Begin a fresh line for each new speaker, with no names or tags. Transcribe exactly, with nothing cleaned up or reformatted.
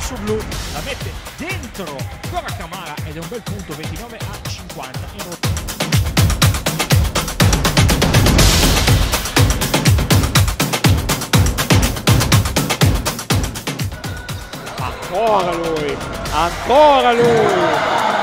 rossoblu la mette dentro ancora Camara ed è un bel punto, ventinove a cinquanta. Ancora lui, ancora lui!